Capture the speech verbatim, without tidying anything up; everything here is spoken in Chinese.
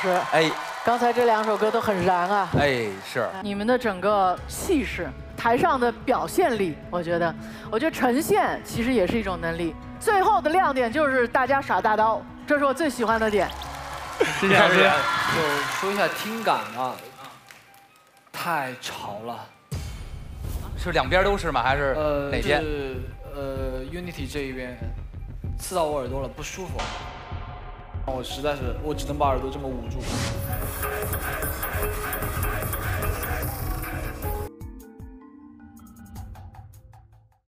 师， 哎， 刚才这两首歌都很燃啊。 哎，是。 你们的整个气势，台上的表现力，我觉得，我觉得呈现其实也是一种能力。最后的亮点就是大家耍大刀，这是我最喜欢的点。 谢谢老师。 就说一下听感啊，太吵了。 是两边都是吗？还是呃， 哪边？ 是呃 Unity 这一边刺到我耳朵了，不舒服。我实在是，我只能把耳朵这么捂住。